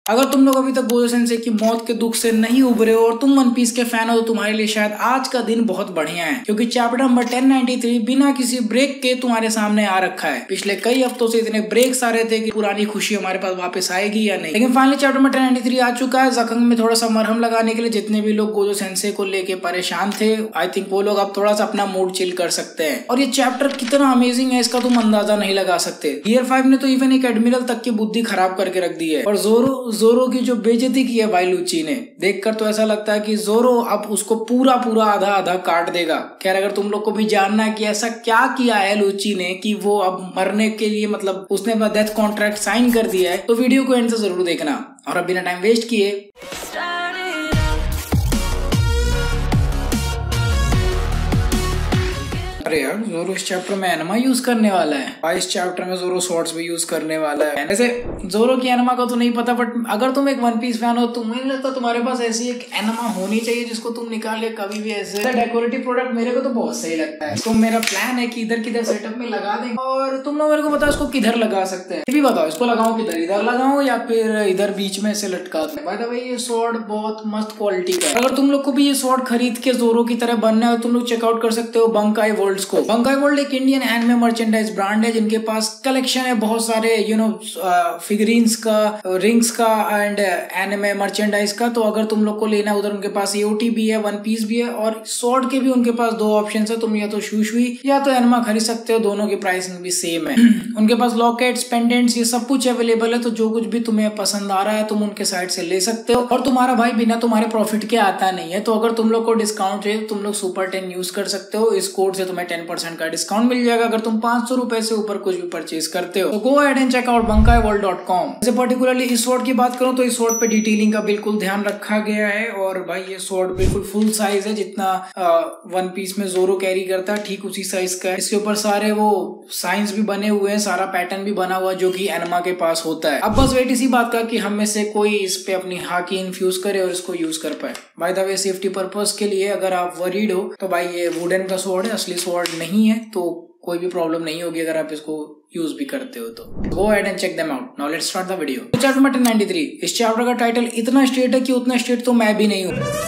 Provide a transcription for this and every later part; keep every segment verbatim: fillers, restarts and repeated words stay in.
अगर तुम लोग अभी तक गोजो सेंसेई की मौत के दुख से नहीं उभरे हो और तुम वन पीस के फैन हो तो तुम्हारे लिए शायद आज का दिन बहुत बढ़िया है, क्योंकि chapter number ten ninety three बिना किसी ब्रेक के तुम्हारे सामने आ रखा है। पिछले कई हफ्तों से इतने ब्रेक्स आ रहे थे कि पुरानी खुशी हमारे पास वापस आएगी या नहीं, लेकिन finally chapter number ten ninety three आ चुका है। जख्म में थोड़ा सा मरहम लगाने के लिए जितने भी लोग गोजो सेंसेई को लेके परेशान थे, आई थिंक वो लोग अब थोड़ा सा अपना मूड चिल कर सकते हैं। और ये चैप्टर कितना अमेजिंग है इसका तुम अंदाजा नहीं लगा सकते। गियर फाइव ने तो इवन एक एडमिरल तक की बुद्धि खराब करके रख दी है, और जोरो जोरो की जो बेइज्जती की है भाई लूची ने, देखकर तो ऐसा लगता है कि जोरो अब उसको पूरा पूरा आधा आधा काट देगा। खैर, अगर तुम लोग को भी जानना है कि ऐसा क्या किया है लूची ने कि वो अब मरने के लिए मतलब उसने अपना डेथ कॉन्ट्रैक्ट साइन कर दिया है, तो वीडियो को एंड से जरूर देखना। और अब बिना टाइम वेस्ट किए अरे यार, जोरो इस चैप्टर में एनिमा यूज करने वाला है और इस चैप्टर में जोरो स्वॉर्ड्स भी यूज करने वाला है। वैसे जोरो की एनिमा का तो नहीं पता, बट अगर तुम एक वन पीस फैन हो तो मुझे लगता है तुम्हारे पास ऐसी एक एनिमा होनी चाहिए जिसको तुम निकाल के कभी भी ऐसे डेकोरेटिव प्रोडक्ट मेरे को तो बहुत सही लगता है। तो मेरा प्लान है कि इधर किधर सेटअप में लगा दें, और तुम लोग मेरे को बताओ इसको किधर लगा सकते हैं। भी बताओ इसको लगाऊं किधर, इधर लगाऊं या फिर इधर बीच में से लटका दूं। बाय द वे ये स्वॉर्ड बहुत मस्त क्वालिटी का है। अगर तुम लोग को भी ये स्वॉर्ड खरीद के जोरो की तरह बनना है तो तुम लोग चेकआउट कर सकते हो बंकाई वर्ल्ड्स को। बंकाई वर्ल्ड एक इंडियन एनिमे मर्चेंडाइज ब्रांड है जिनके पास कलेक्शन है बहुत सारे यू नो फिगरीन्स का, रिंग्स का एंड एनिमे मर्चेंडाइज का। तो अगर तुम लोग को लेना है उधर उनके पास एओटी भी है, वन पीस भी है, और स्वॉर्ड के भी उनके पास दो ऑप्शन है। तुम या तो शूशुई या तो एनिमा खरीद सकते हो, दोनों की प्राइसिंग भी सेम है। उनके पास लॉकेट्स, पेंडेंट्स, ये सब कुछ अवेलेबल है। तो जो कुछ भी तुम्हें पसंद आ रहा है तुम उनके साइड से ले सकते हो। और तुम्हारा भाई बिना तुम्हारे प्रॉफिट के आता नहीं है, तो अगर तुम लोग को डिस्काउंट चाहिए तुम लोग सुपर टेन यूज कर सकते हो। इस कोड से तुम्हें टेन परसेंट का डिस्काउंट मिल जाएगा अगर तुम पांच सौ रुपए से ऊपर कुछ भी परचेज करते हो। तो go ahead and check out Bankai world dot com. जैसे पर्टिकुलरली इस स्वॉर्ड की बात करूं तो इस स्वॉर्ड पे डिटेलिंग का बिल्कुल ध्यान रखा गया है। और भाई ये स्वॉर्ड बिल्कुल फुल साइज है, जितना वन पीस में जोरो कैरी करता है ठीक उसी साइज का है। इसके ऊपर सारे वो साइंस भी बने हुए हैं, सारा पैटर्न भी बना हुआ जो कि एनिमा के पास होता है। अब बस वेट इसी बात का कि हम में से कोई इस पे अपनी हाकी इन्फ्यूज करे और इसको यूज कर पाए। By the way safety purpose के लिए अगर आप वरीड हो तो भाई ये वुडन का स्वॉर्ड है, असली स्वॉर्ड नहीं है, तो कोई भी प्रॉब्लम नहीं होगी अगर आप इसको यूज भी करते हो तो। Go ahead and check them out. Now let's start the video. Chapter number ten ninety three, इस चैप्टर का टाइटल इतना स्ट्रेट है कि उतना स्ट्रेट तो मैं भी नहीं हूँ।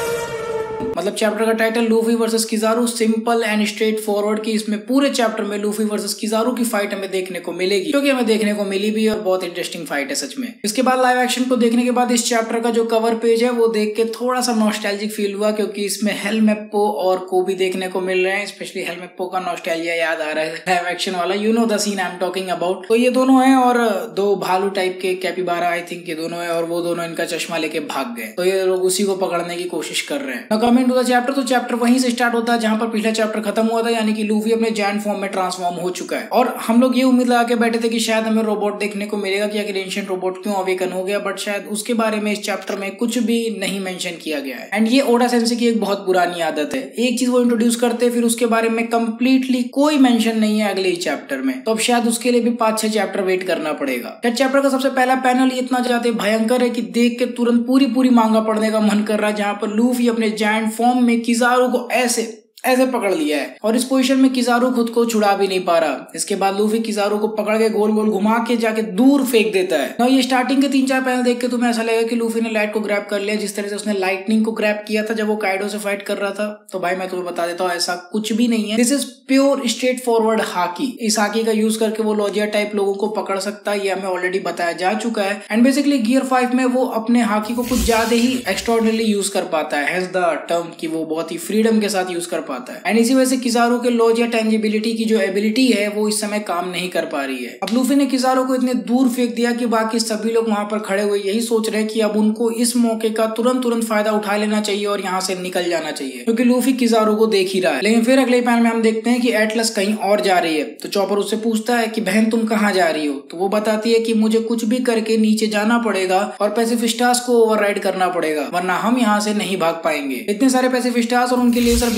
मतलब चैप्टर का title Luffy versus Kizaru, simple and straightforward की इसमें पूरे चैप्टर में लूफी वर्सेस किजारू की फाइट हमें देखने को मिलेगी, क्योंकि हमें देखने को मिली भी और बहुत इंटरेस्टिंग फाइट है सच में। इसके बाद लाइव एक्शन को देखने के बाद इस चैप्टर का जो कवर पेज है वो देख के थोड़ा सा नॉस्टैल्जिक फील हुआ, क्योंकि इसमें हेलमेप्पो और कोबी देखने को मिल रहे हैं। स्पेशली हेलमेप्पो का नॉस्टैल्जिया याद आ रहा है, लाइव एक्शन वाला, you know the scene I am talking about. तो ये दोनों हैं और दो भालू टाइप के कैपिबारा आई थिंक ये दोनों है, और वो दोनों इनका चश्मा लेके भाग गए, तो ये लोग उसी को पकड़ने की कोशिश कर रहे हैं। कमिंग टू द चैप्टर, तो चैप्टर वहीं से स्टार्ट होता है जहां पर पिछला चैप्टर खत्म हुआ था, यानी कि लूफी अपने जायंट फॉर्म में ट्रांसफॉर्म हो चुका है। और हम लोग ये उम्मीद लगा के बैठे थे कि शायद हमें रोबोट देखने को मिलेगा कि आखिर एंशिएंट रोबोट क्यों अवेकन हो गया, बट शायद उसके बारे में इस चैप्टर में कुछ भी नहीं मेंशन किया गया है। एंड ये ओडा सेंसेई की एक बहुत पुरानी आदत है, एक चीज वो इंट्रोड्यूस करते हैं फिर उसके बारे में कंप्लीटली कोई मेंशन नहीं है अगले चैप्टर में, तो अब शायद उसके लिए भी पांच छह चैप्टर वेट करना पड़ेगा। चैप्टर का सबसे पहला पैनल इतना ज्यादा भयंकर है कि देख के तुरंत पूरी पूरी मांगा पड़ने का मन कर रहा है, जहां पर लूफी अपने जायंट फॉर्म में किजारू को ऐसे ऐसे पकड़ लिया है और इस पोजीशन में किजारू खुद को छुड़ा भी नहीं पा रहा। इसके बाद लूफी किजारू को पकड़ के गोल गोल घुमा के जाके दूर फेंक देता है। ना ये स्टार्टिंग के तीन चार पैनल देख के तुम्हें ऐसा लगेगा कि लूफी ने लाइट को ग्रैब कर लिया, जिस तरह से उसने लाइटनिंग को ग्रैब किया था जब वो काइडो से फाइट कर रहा था। तो भाई मैं तुम्हें बता देता हूँ ऐसा कुछ भी नहीं है। This is pure straightforward Haki. इस हाकी का यूज करके वो लॉजिया टाइप लोगों को पकड़ सकता है, ये हमें ऑलरेडी बताया जा चुका है। एंड बेसिकली गियर फाइव में वो अपने हाकी को कुछ ज्यादा ही एक्स्ट्राऑर्डिनरी यूज कर पाता है, हैज द टर्म कि वो बहुत ही फ्रीडम के साथ यूज कर पाता है। एंड इसी वजह से किजारू के लॉजिया टेंजिबिलिटी की जो एबिलिटी है वो इस समय काम नहीं कर पा रही है। अब लूफी ने किजारू को इतने दूर फेंक दिया कि बाकी सभी लोग वहां पर खड़े हुए यही सोच रहे हैं कि अब उनको इस मौके का तुरंत तुरंत फायदा उठा लेना चाहिए और यहाँ से निकल जाना चाहिए, क्योंकि लूफी किजारू को देख ही रहा है। लेकिन फिर अगले पैनल में हम देखते हैं कि एटलस कहीं और जा रही है। तो चॉपर उससे पूछता है कि बहन तुम कहाँ जा रही हो, तो वो बताती है कि मुझे कुछ भी करके नीचे जाना पड़ेगा और पैसिफिस्टास को ओवरराइड करना पड़ेगा, वरना हम यहाँ से नहीं भाग पाएंगे। इतने सारे पैसिफिस्टास और उनके लेजर बीम से हम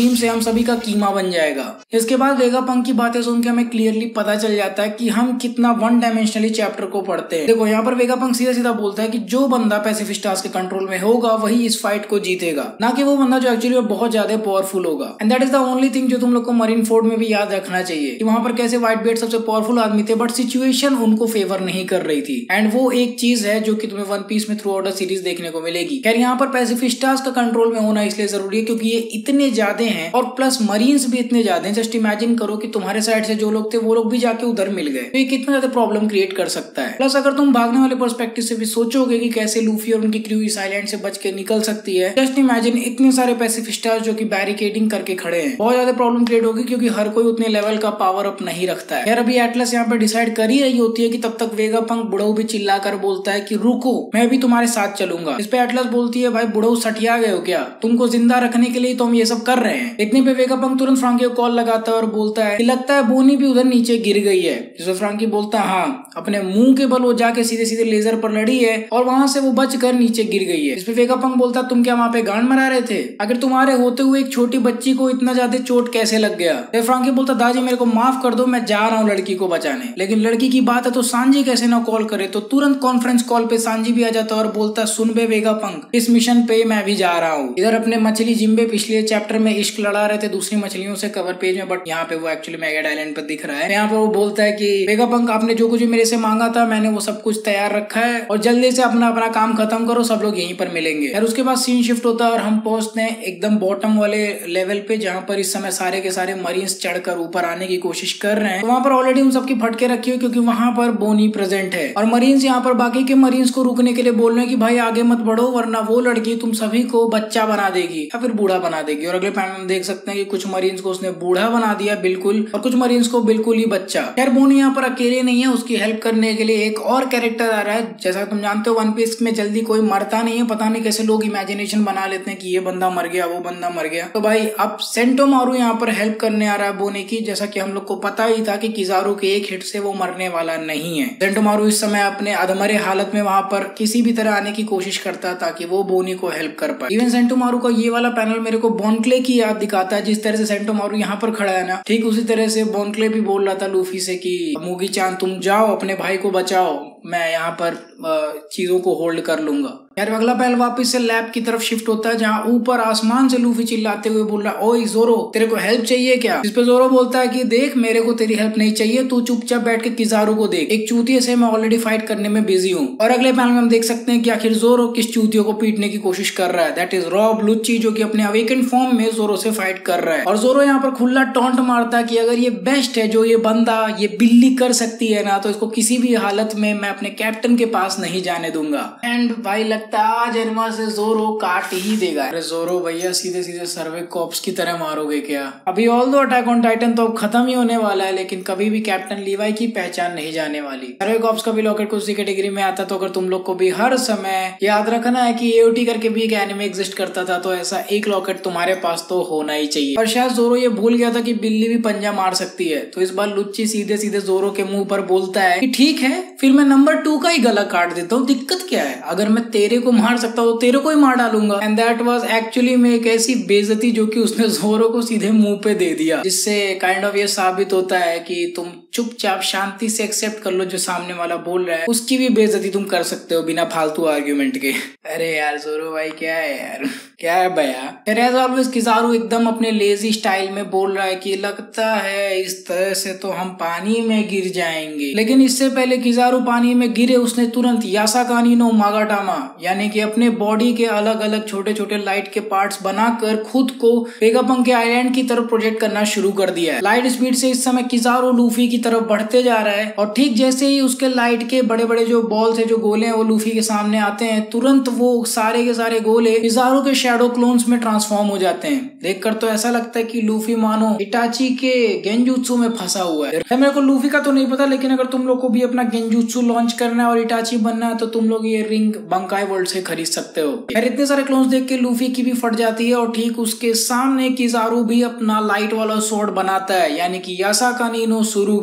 सभी का कीमा बन जाएगा। इसके बाद वेगापंक की बातें सुन के हमें क्लियरली पता चल जाता है कि हम कितना वन डायमेंशनली चैप्टर को पढ़ते हैं। देखो यहाँ पर वेगापंक सीधा सीधा बोलता है कि जो बंदा पैसिफिक स्टार्स के कंट्रोल में होगा वही इस फाइट को जीतेगा, ना कि वो बंदा जो एक्चुअली बहुत ज्यादा पावरफुल होगा। And that is the only thing जो तुम लोग को मरीन फोर्ड में भी याद रखना चाहिए कि वहां पर कैसे व्हाइट बेड सबसे पावरफुल आदमी थे, बट सिचुएशन उनको फेवर नहीं कर रही थी। एंड वो एक चीज है जो कि तुम्हें वन पीस में थ्रू आउट द सीरीज देखने को मिलेगी। खैर यहाँ पर पैसिफिक स्टार्स का कंट्रोल में होना इसलिए जरूरी है क्योंकि ये इतने ज्यादा हैं और प्लस मरीन्स भी इतने ज्यादा हैं। जस्ट इमेजिन करो कि तुम्हारे साइड से जो लोग थे वो लोग भी जाके उधर मिल गए, तो ये कितना ज्यादा प्रॉब्लम क्रिएट कर सकता है। प्लस अगर तुम भागने वाले पर्सपेक्टिव से भी सोचोगे कि कैसे लूफी और उनकी क्रू इस आइलैंड से बच के निकल सकती है, जस्ट इमेजिन इतने सारे पैसिफिक स्टार्स जो कि बैरिकेडिंग करके खड़े हैं, बहुत ज्यादा प्रॉब्लम क्रिएट होगी क्योंकि हर कोई उतने लेवल का पावर अप नहीं रखता है। यार अभी एटलस यहाँ पे डिसाइड कर ही रही होती है कि तब तक वेगापंक बुढ़ऊ भी चिल्लाकर बोलता है कि रुको, मैं भी तुम्हारे साथ चलूंगा। इस पे एटलस बोलती है भाई बुढ़ऊ सठिया गए हो क्या, तुमको जिंदा रखने के लिए तो हम ये सब कर रहे हैं। इतने पे वेगापंक तुरंत फ्रांकी को कॉल लगाता है और बोलता है कि लगता है बोनी भी उधर नीचे गिर गई है। जिसमें फ्रांकी बोलता है हाँ, अपने मुंह के बल वो जाके सीधे सीधे लेजर पर लड़ी है और वहां से वो बच कर नीचे गिर गई है। इस पे वेगापंक बोलता है तुम क्या वहां पे गांड मरा रहे थे, अगर तुम्हारे होते हुए एक छोटी बच्ची को इतना ज्यादा चोट कैसे लग गया। तो फ्रांकी बोलता दादी मेरे को माफ कर दो, मैं जा रहा हूँ लड़की को बचाने। लेकिन लड़की की बात है तो सांजी कैसे ना कॉल करे, तो तुरंत कॉन्फ्रेंस कॉल पे सांजी भी आ जाता है और बोलता सुन बे वेगापंक, इस मिशन पे मैं भी जा रहा हूँ। इधर अपने मछली जिम्बे पिछले चैप्टर में इश्क लड़ा रहे थे दूसरी मछलियों से कवर पेज में, बट यहाँ पे वो एक्चुअली मैगड आइलैंड पर दिख रहा है। यहाँ पे वो बोलता है कि वेगापंक आपने जो कुछ मेरे से मांगा था मैंने वो सब कुछ तैयार रखा है और जल्दी से अपना अपना काम खत्म करो, सब लोग यहीं पर मिलेंगे। और उसके बाद सीन शिफ्ट होता है और हम पहुंचते हैं एकदम बॉटम वाले लेवल पे जहाँ पर इस समय सारे के सारे मरीन्स चढ़कर ऊपर आने की कोशिश कर रहे हैं। तो वहाँ पर ऑलरेडी उन सबकी फटके रखी हुई क्योंकि वहाँ पर बोनी प्रेजेंट है और मरीन्स यहाँ पर बाकी के मरीन्स को रुकने के लिए बोल रहे हैं कि भाई आगे मत बढ़ो वरना वो लड़की तुम सभी को बच्चा बना देगी या फिर बूढ़ा बना देगी। और अगले पैनल में हम देख सकते हैं कि कुछ मरीन्स को उसने बूढ़ा बना दिया बिल्कुल और कुछ मरीन्स को बिल्कुल ही बच्चा। खैर बोनी यहाँ पर अकेले नहीं है, उसकी हेल्प करने के लिए एक और कैरेक्टर आ रहा है। जैसा तुम जानते हो वन पीस में जल्दी कोई मरता नहीं है, पता नहीं कैसे लोग इमेजिनेशन बना लेते हैं कि ये बंदा मर गया वो बंदा मर गया। तो भाई अब सेंटोमारू यहाँ पर हेल्प करने आ रहा है बोनी की, जैसा कि हम लोग को पता ही था कि किजारू के एक हिट से वो मरने वाला नहीं है। सेंटोमारू इस समय अपने अधमरे हालत में वहां पर किसी भी तरह आने की कोशिश करता है ताकि वो बोनी को हेल्प कर पाए। इवन सेंटोमारू का ये वाला पैनल मेरे को बॉनक्ले की याद दिखाता है, जिस तरह से सेंटोमारू यहाँ पर खड़ा है ना, ठीक उसी तरह से बॉनक्ले भी बोल रहा था लूफी से कि मूगी चांद तुम जाओ अपने भाई को बचाओ, मैं यहाँ पर चीजों को होल्ड कर लूंगा। यार अगला पैनल वापस से लैब की तरफ शिफ्ट होता है जहाँ ऊपर आसमान से लूफी चिल्लाते हुए बोल रहा है ओए जोरो तेरे को हेल्प चाहिए क्या। इस पे जोरो बोलता है कि देख मेरे को तेरी हेल्प नहीं चाहिए, तू चुपचाप बैठ के किजारू को देख, एक चूतिये से मैं ऑलरेडी फाइट करने में बिजी हूँ। और अगले पैनल में हम देख सकते हैं कि आखिर जोरो किस चूतियों को पीटने की कोशिश कर रहा है, दैट इज रॉब लुच्ची जो कि अपने अवेकेंड फॉर्म में जोरो से फाइट कर रहा है। और जोरो यहाँ पर खुला टॉन्ट मारता है कि अगर ये बेस्ट है जो ये बंदा ये बिल्ली कर सकती है ना, तो इसको किसी भी हालत में मैं अपने कैप्टन के पास नहीं जाने दूंगा। एंड भाई लगता है आज से जोरो काट ही देगा। अरे जोरो भैया सीधे सीधे सर्वे कॉप्स की तरह मारोगे क्या। अभी ऑल दो अटैक ऑन टाइटन तो अब खत्म ही होने वाला है, लेकिन कभी भी कैप्टन लीवाई की पहचान नहीं जाने वाली। सर्वे कॉप्स का भी लॉकेट को उसी कैटेगरी में आता, तो अगर तुम लोग को भी हर समय याद रखना है कि एओटी करके भी एक एनिमे एग्जिस्ट करता था, तो ऐसा एक लॉकेट तुम्हारे पास तो होना ही चाहिए। और शायद जोरो ये भूल गया था कि बिल्ली भी पंजा मार सकती है, तो इस बार लुच्ची सीधे सीधे जोरो के मुंह पर बोलता है कि ठीक है फिर मैं नंबर टू का ही गला काट देता हूँ, दिक्कत क्या है, अगर मैं तेरे को मार सकता हूँ तेरे को ही मार डालूंगा। एंड दैट वाज एक्चुअली में एक ऐसी बेइज्जती जो कि उसने जोरो को सीधे मुंह पे दे दिया, जिससे काइंड ऑफ ये साबित होता है कि तुम चुपचाप शांति से एक्सेप्ट कर लो जो सामने वाला बोल रहा है, उसकी भी बेइज्जती तुम कर सकते हो बिना फालतू आर्ग्यूमेंट के। अरे यार जोरो भाई क्या है यार, क्या है भैया। एज ऑलवेज किजारू एकदम अपने लेजी स्टाइल में बोल रहा है कि लगता है इस तरह से तो हम पानी में गिर जाएंगे, लेकिन इससे पहले किजारू पानी में गिरे उसने तुरंत यासाकानी नो मागाटामा यानी कि अपने बॉडी के अलग अलग छोटे छोटे लाइट के पार्ट्स बनाकर खुद को वेगापंक के आइलैंड की तरफ प्रोजेक्ट करना शुरू कर दिया है। लाइट स्पीड से इस समय किजारू लूफी की तरफ बढ़ते जा रहा है और ठीक जैसे ही उसके लाइट के बड़े बड़े जो बॉल्स है जो गोले हैं वो लूफी के सामने आते हैं, तुरंत वो सारे के सारे गोले किजारू के शैडो क्लोन्स में ट्रांसफॉर्म हो जाते हैं। देखकर तो ऐसा लगता है कि लूफी मानो इटाची के गेंजुत्सु में फंसा हुआ है। मेरे को लूफी का तो नहीं पता, लेकिन अगर तुम लोग को भी अपना गेंजुत्सु लॉन्च करना है और इटाची बनना है तो तुम लोग ये रिंग बंकाई वर्ल्ड से खरीद सकते हो। फिर इतने सारे क्लोन्स देख के लूफी की भी फट जाती है और ठीक उसके सामने किजारू भी अपना लाइट वाला स्वॉर्ड बनाता है यानी कि यासाकानी नो सुरुगी।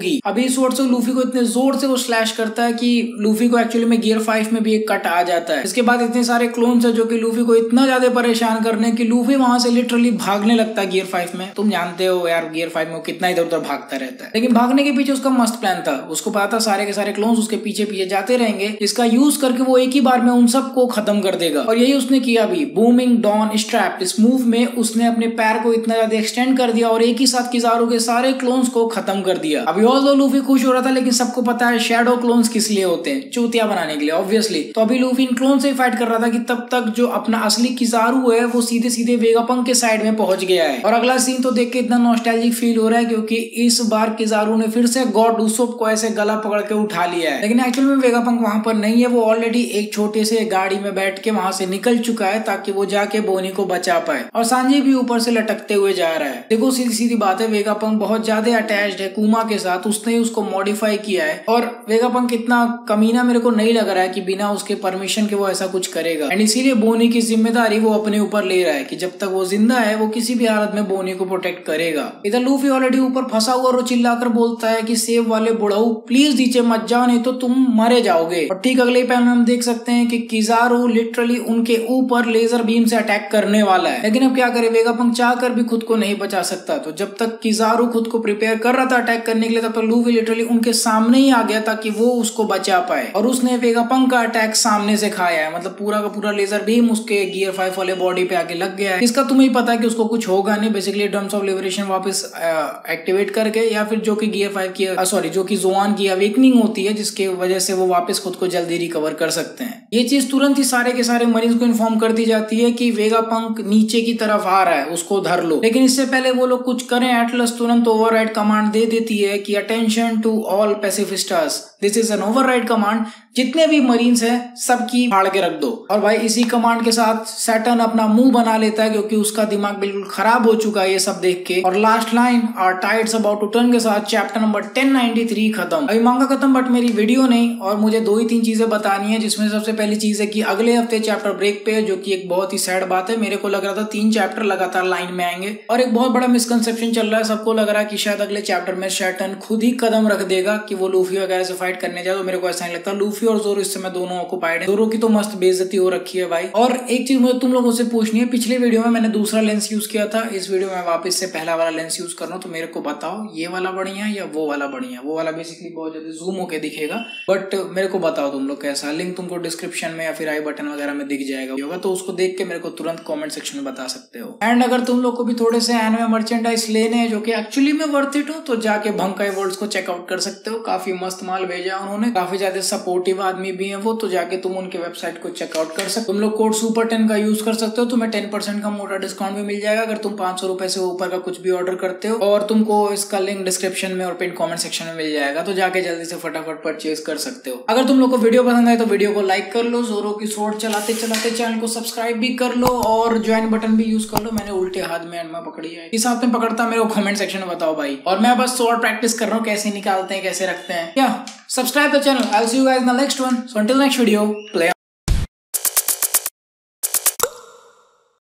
इजीली। अभी इस स्वॉर्ड से लूफी को इतने जोर से वो स्लैश करता है कि लूफी को एक्चुअली में गियर फाइव में भी एक कट आ जाता है। इसके बाद इतने सारे क्लोन्स है जो कि लूफी को इतना ज्यादा परेशान करने कि लूफी वहां से लिटरली भागने लगता है गियर फाइव में। तुम जानते हो यार गियर फाइव में कितना इधर उधर भागता रहता है, लेकिन भागने के पीछे उसका मस्त प्लान था। उसको पता था सारे के सारे क्लोन्स उसके पीछे पीछे जाते रहेंगे, इसका यूज करके वो एक ही बार में उन सबको खत्म कर देगा। और यही उसने किया भी। बूमिंग डॉन स्ट्रैप इस मूव में उसने अपने पैर को इतना ज्यादा एक्सटेंड कर दिया और एक ही साथ किजारू के सारे क्लोन्स को खत्म कर दिया। अभी ऑल्दो लूफी खुश हो रहा था, लेकिन सबको पता है शैडो क्लोन्स किस लिए होते हैं, चूतिया बनाने के लिए ऑब्वियसली। तो अभी लूफी इन क्लोन से फाइट कर रहा था कि तब तक जो अपना असली किजारू है वो सीधे सीधे वेगापंक के साइड में पहुंच गया है। और अगला सीन तो देख के इतना नॉस्टैल्जिक फील हो रहा है क्योंकि इस बार किजारू ने फिर से गॉड उसोप को ऐसे गला पकड़ के उठा लिया है। लेकिन एक्चुअली में वेगापंक वहां पर नहीं है, वो ऑलरेडी एक छोटे से गाड़ी में बैठ के वहां से निकल चुका है ताकि वो जाके बोनी को बचा पाए। और सांजी भी ऊपर से लटकते हुए जा रहा है। देखो सीधी सीधी बात है, वेगापंक बहुत ज्यादा अटैच्ड है कुमा के साथ, उसने उसको मॉडिफाई किया है। और वेगापंक इतना कमीना मेरे को नहीं लग रहा है कि बिना उसके परमिशन के वो ऐसा कुछ करेगा। एंड इसीलिए बोनी की जिम्मेदारी वो अपने ऊपर ले रहा है कि जब तक वो जिंदा है वो किसी भी हालत में बोनी को प्रोटेक्ट करेगा। इधर लूफी ऑलरेडी ऊपर फंसा हुआ और वो चिल्लाकर बोलता है कि सेब वाले बुढ़ाऊ प्लीज नीचे मत जाओ नहीं तो तुम मरे जाओगे। और ठीक अगले पैन में हम देख सकते हैं कि किजारू लिटरली उनके ऊपर लेजर बीम से अटैक करने वाला है। लेकिन अब क्या करे, वेगापंक चाहकर भी खुद को नहीं बचा सकता। तो जब तक किजारू खुद को प्रिपेयर कर रहा था अटैक करने के लिए, तब तक लूफी लिटरली उनके सामने ही आ गया ताकि वो उसको बचा पाए। और उसने वेगापंक का अटैक सामने से खाया है, मतलब पूरा का पूरा लेजर बीम उसके गियर फाइव वाले बॉडी पे आके लग गया है। इसका तुम्हें पता है कि उसको कुछ होगा नहीं, बेसिकली ड्रम्स ऑफ लिबरेशन वापस एक्टिवेट करके या फिर जो कि गियर फाइव की सॉरी जो कि जोआन की अवेकनिंग होती है जिसके वजह से वो वापस खुद को जल्दी रिकवर कर सकते हैं। ये चीज तुरंत ही सारे के सारे मरीज को इन्फॉर्म कर दी जाती है कि वेगापंक नीचे की तरफ आ रहा है, उसको धर लो। लेकिन इससे पहले वो लोग कुछ करें, एटलस तुरंत ओवरराइड कमांड दे देती है कि attention to all Pacifistas, this is an override command, जितने भी मरीन्स हैं सबकी फाड़ के रख दो। और भाई इसी कमांड के साथ सैटर्न अपना मुंह बना लेता है क्योंकि उसका दिमाग बिल्कुल खराब हो चुका है ये सब देख के। और last line are tides about to turn के साथ chapter number ten ninety three खत्म। अभी मांगा खत्म, बट मेरी वीडियो नहीं, और मुझे दो ही तीन चीजें बतानी है, जिसमें सबसे पहली चीज है कि अगले हफ्ते चैप्टर ब्रेक पे है, जो कि एक बहुत ही सैड बात है। मेरे को लग रहा था तीन चैप्टर लगातार लाइन में आएंगे और एक बहुत बड़ा मिसकंसेप्शन चल रहा है, सबको लग रहा है कि शायद अगले चैप्टर में सैटर्न खुद ही कदम रख देगा कि वो लूफी वगैरह से फाइट करने जाए। तो मेरे को ऐसा नहीं लगता। लूफी और जोरो इस समय दोनों ऑक्युपाइड है। जोरो की तो मस्त बेइज्जती हो रखी है भाई। और एक चीज मुझे तुम लोगों से पूछनी है, पिछले वीडियो में मैंने दूसरा लेंस यूज किया था, इस वीडियो में वापस से पहला वाला लेंस यूज कर रहा हूं, तो मेरे को बताओ ये वाला बढ़िया है या वो वाला बढ़िया है। वो वाला बेसिकली बहुत ज्यादा जूम होके दिखेगा, बट मेरे को बताओ तुम लोग कैसा। लिंक तुमको डिस्क्रिप्शन में या फिर आई बटन वगैरह में दिख जाएगा होगा, तो उसको देख के मेरे को तुरंत कमेंट सेक्शन में बता सकते हो। एंड अगर तुम लोग को भी थोड़े से एनिमे मर्चेंडाइज लेने हैं जो कि एक्चुअली में वर्थ इट हो, तो जाके भंकाई वर्ल्ड्स को चेकआउट कर सकते हो। काफी मस्त माल भेजा उन्होंने, काफी ज्यादा सपोर्टिव आदमी भी है वो, तो जाके तुम उनके वेबसाइट को चेकआउट कर सकते हो। तुम लोग कोड सुपर टेन का यूज कर सकते हो, तुम्हें टेन परसेंट का मोटा डिस्काउंट भी मिल जाएगा अगर तुम पांच सौ रुपए से ऊपर का कुछ भी ऑर्डर करते हो। और तुमको इसका लिंक डिस्क्रिप्शन में और पिन कमेंट सेक्शन में मिल जाएगा, तो जाके जल्दी से फटाफट परचेज कर सकते हो। अगर तुम लोग को वीडियो पसंद आए तो वीडियो को लाइक कर लो, जोरो की स्वॉर्ड चलाते चलाते चैनल को सब्सक्राइब भी कर लो और ज्वाइन बटन भी यूज कर लो। मैंने उल्टे हाथ में एंड में पकड़ी है, इस हाथ में पकड़ता मेरे को कमेंट सेक्शन में बताओ भाई। और मैं बस स्वॉर्ड प्रैक्टिस कर रहा हूँ, कैसे निकालते हैं कैसे रखते हैं। क्या subscribe the channel. I will see you guys in the next one. So until next video, play